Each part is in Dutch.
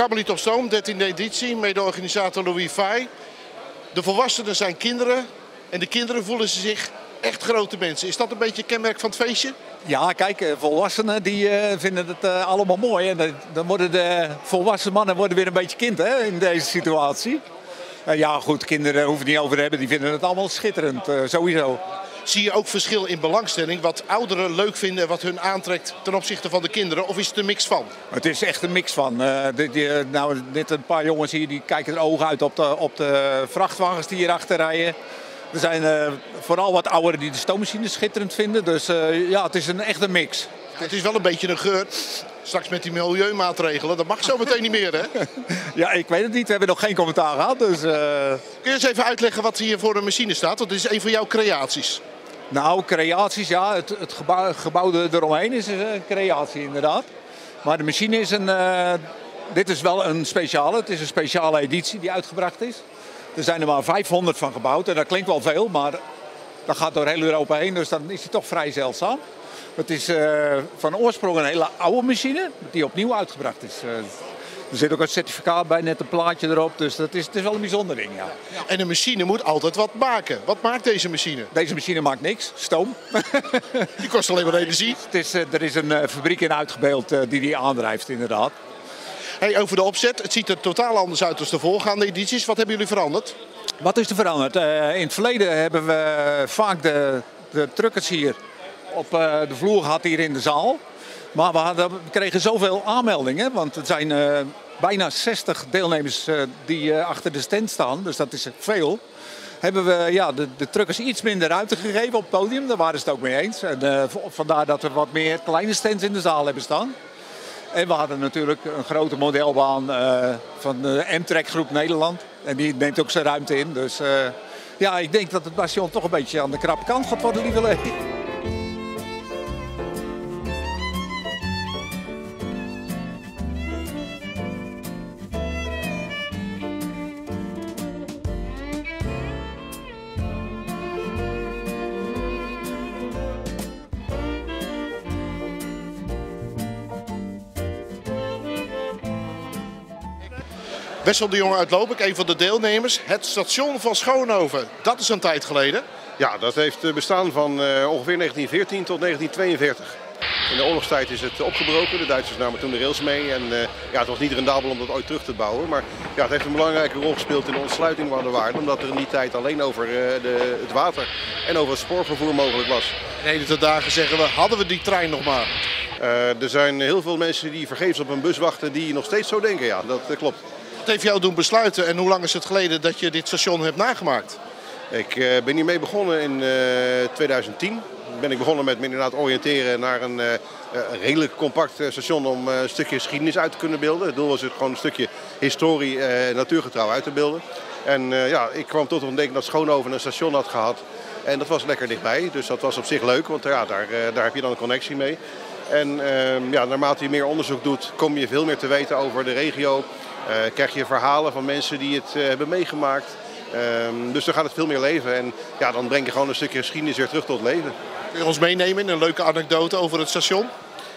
Kamerlied op Stoom, 13e editie, mede-organisator Louis Fay. De volwassenen zijn kinderen en de kinderen voelen zich echt grote mensen. Is dat een beetje kenmerk van het feestje? Ja, kijk, volwassenen die vinden het allemaal mooi. En dan worden de volwassen mannen weer een beetje kind, hè, in deze situatie. Ja goed, kinderen hoeven het niet over te hebben, die vinden het allemaal schitterend, sowieso. Zie je ook verschil in belangstelling, wat ouderen leuk vinden en wat hun aantrekt ten opzichte van de kinderen? Of is het een mix van? Het is echt een mix van. Nou, net een paar jongens hier die kijken er ogen uit op de vrachtwagens die hierachter rijden. Er zijn vooral wat ouderen die de stoommachines schitterend vinden. Dus ja, het is echt een mix. Het is wel een beetje een geur. Straks met die milieumaatregelen, dat mag zo meteen niet meer, hè? Ja, ik weet het niet. We hebben nog geen commentaar gehad. Dus, Kun je eens even uitleggen wat hier voor een machine staat? Want dit is een van jouw creaties. Nou, creaties, ja. Het gebouw eromheen is een creatie, inderdaad. Maar de machine is dit is wel een speciale. Het is een speciale editie die uitgebracht is. Er zijn er maar 500 van gebouwd. En dat klinkt wel veel, maar dat gaat door heel Europa heen. Dus dan is hij toch vrij zeldzaam. Het is van oorsprong een hele oude machine die opnieuw uitgebracht is. Er zit ook een certificaat bij, net een plaatje erop. Dus het is wel een bijzonder ding, ja. En een machine moet altijd wat maken. Wat maakt deze machine? Deze machine maakt niks, stoom. Die kost alleen maar energie. Er is een fabriek in uitgebeeld die aandrijft, inderdaad. Hey, over de opzet. Het ziet er totaal anders uit dan de voorgaande edities. Wat hebben jullie veranderd? Wat is er veranderd? In het verleden hebben we vaak de truckers hier op de vloer gehad hier in de zaal. Maar we kregen zoveel aanmeldingen, want er zijn bijna 60 deelnemers die achter de stand staan. Dus dat is veel. Hebben we de truckers iets minder ruimte gegeven op het podium. Daar waren ze het ook mee eens. En vandaar dat we wat meer kleine stands in de zaal hebben staan. En we hadden natuurlijk een grote modelbaan van de M-Track Groep Nederland. En die neemt ook zijn ruimte in. Dus ja, ik denk dat het bastion toch een beetje aan de krappe kant gaat worden, lieverlee. Wessel de Jonge uit Lopik, een van de deelnemers. Het station van Schoonhoven, dat is een tijd geleden. Ja, dat heeft bestaan van ongeveer 1914 tot 1942. In de oorlogstijd is het opgebroken. De Duitsers namen toen de rails mee. En ja, het was niet rendabel om dat ooit terug te bouwen. Maar ja, het heeft een belangrijke rol gespeeld in de ontsluiting waar we waren. Omdat er in die tijd alleen over het water en over het spoorvervoer mogelijk was. In heden te dagen zeggen we, hadden we die trein nog maar. Er zijn heel veel mensen die vergeefs op een bus wachten die nog steeds zo denken. Ja, dat klopt. Wat heeft jou doen besluiten en hoe lang is het geleden dat je dit station hebt nagemaakt? Ik ben hiermee begonnen in 2010. Ben ik begonnen met me inderdaad oriënteren naar een redelijk compact station om een stukje geschiedenis uit te kunnen beelden. Het doel was het gewoon een stukje historie natuurgetrouw uit te beelden. En ja, ik kwam tot de ontdekking dat Schoonhoven een station had gehad. En dat was lekker dichtbij, dus dat was op zich leuk, want ja, daar heb je dan een connectie mee. En ja, naarmate je meer onderzoek doet, kom je veel meer te weten over de regio. Krijg je verhalen van mensen die het hebben meegemaakt. Dus dan gaat het veel meer leven. En ja, dan breng je gewoon een stukje geschiedenis weer terug tot leven. Kun je ons meenemen in een leuke anekdote over het station?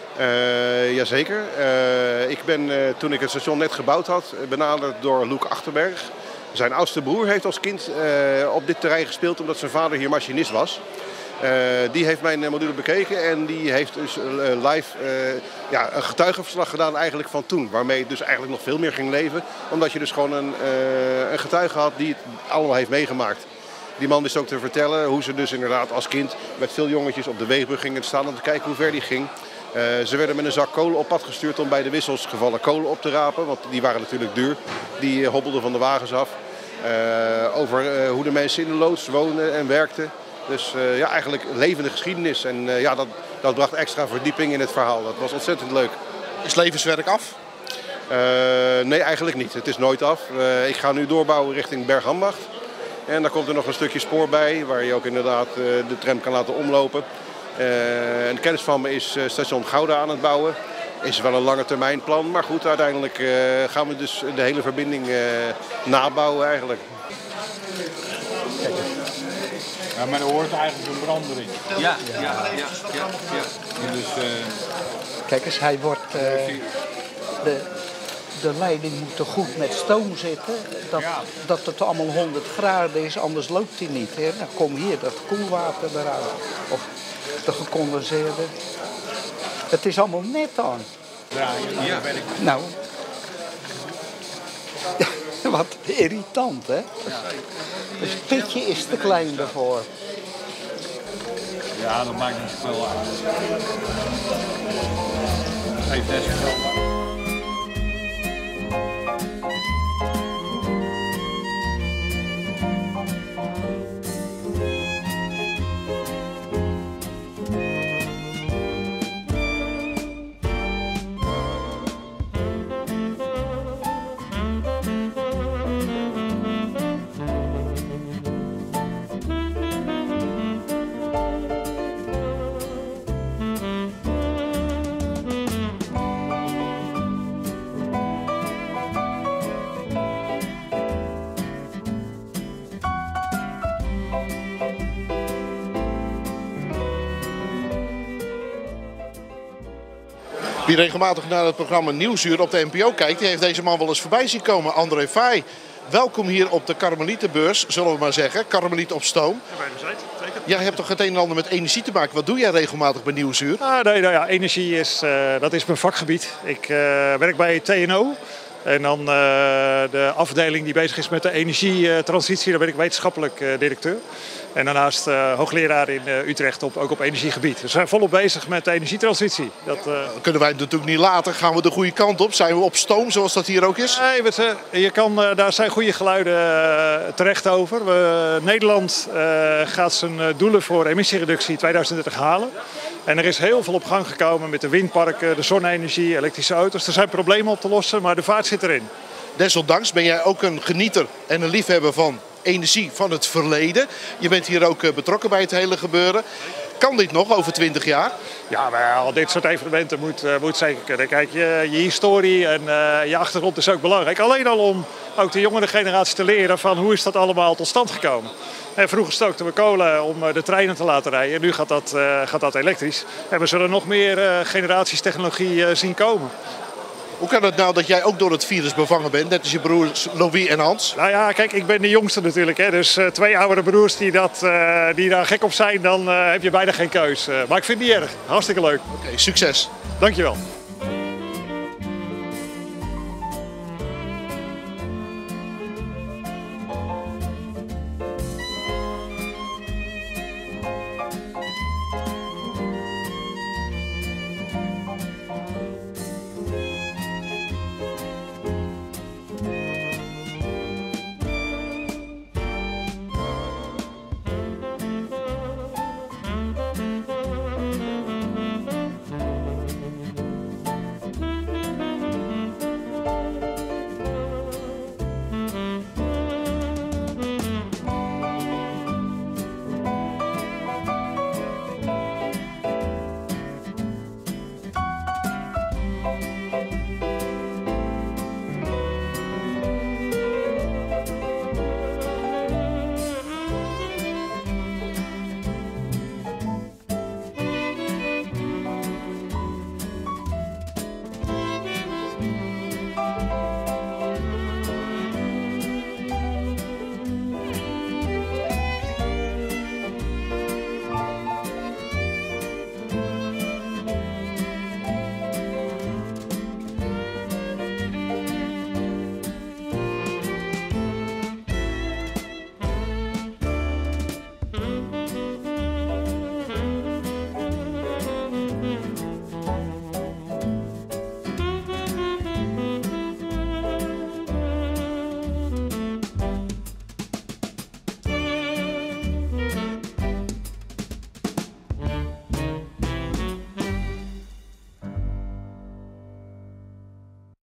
Jazeker. Ik ben toen ik het station net gebouwd had, benaderd door Loek Achterberg. Zijn oudste broer heeft als kind op dit terrein gespeeld omdat zijn vader hier machinist was. Die heeft mijn module bekeken en die heeft dus live een getuigenverslag gedaan eigenlijk van toen. Waarmee het dus eigenlijk nog veel meer ging leven. Omdat je dus gewoon een getuige had die het allemaal heeft meegemaakt. Die man wist ook te vertellen hoe ze dus inderdaad als kind met veel jongetjes op de weegbrug gingen staan om te kijken hoe ver die ging. Ze werden met een zak kolen op pad gestuurd om bij de wissels gevallen kolen op te rapen. Want die waren natuurlijk duur. Die hobbelden van de wagens af. Over hoe de mensen in de loods woonden en werkten. Dus ja, eigenlijk levende geschiedenis. En ja, dat bracht extra verdieping in het verhaal. Dat was ontzettend leuk. Is levenswerk af? Nee, eigenlijk niet. Het is nooit af. Ik ga nu doorbouwen richting Bergambacht. En daar komt er nog een stukje spoor bij, waar je ook inderdaad de tram kan laten omlopen. Een kennis van me is station Gouda aan het bouwen. Is wel een lange termijn plan, maar goed, uiteindelijk gaan we dus de hele verbinding nabouwen eigenlijk. Ja, maar er hoort eigenlijk een brandering. Ja. Dus, Kijk eens, hij wordt... de leiding moet er goed met stoom zitten. Dat het allemaal 100 graden is, anders loopt hij niet. Hè. Dan kom hier dat koelwater eruit. Of de gecondenseerde. Het is allemaal net aan. Ja. Nou, wat irritant, hè? Dus het pitje is te klein ervoor. Ja, dat maakt niet zoveel uit. Geeft net zoveel. Wie regelmatig naar het programma Nieuwsuur op de NPO kijkt, die heeft deze man wel eens voorbij zien komen, André Vaay. Welkom hier op de Karmelietenbeurs, zullen we maar zeggen. Karmeliet op stoom. Zeker. Jij hebt toch het een en ander met energie te maken. Wat doe jij regelmatig bij Nieuwsuur? Energie is, dat is mijn vakgebied. Ik werk bij TNO. En dan de afdeling die bezig is met de energietransitie, daar ben ik wetenschappelijk directeur. En daarnaast hoogleraar in Utrecht ook op energiegebied. Dus we zijn volop bezig met de energietransitie. Dat kunnen wij natuurlijk niet laten. Gaan we de goede kant op? Zijn we op stoom zoals dat hier ook is? Nee, daar zijn goede geluiden terecht over. Nederland gaat zijn doelen voor emissiereductie 2030 halen. En er is heel veel op gang gekomen met de windparken, de zonne-energie, elektrische auto's. Er zijn problemen op te lossen, maar de vaart zit erin. Desondanks ben jij ook een genieter en een liefhebber van energie van het verleden. Je bent hier ook betrokken bij het hele gebeuren. Kan dit nog over 20 jaar? Ja, wel, dit soort evenementen moet zeker kunnen. Kijk, je historie en je achtergrond is ook belangrijk. Alleen al om ook de jongere generatie te leren van hoe is dat allemaal tot stand gekomen. En vroeger stookten we kolen om de treinen te laten rijden. Nu gaat dat elektrisch. En we zullen nog meer generaties technologie zien komen. Hoe kan het nou dat jij ook door het virus bevangen bent, net als je broers Louis en Hans? Nou ja, kijk, ik ben de jongste natuurlijk. Hè, dus 2 oudere broers die daar gek op zijn, dan heb je bijna geen keus. Maar ik vind het niet erg. Hartstikke leuk. Oké, succes. Dankjewel.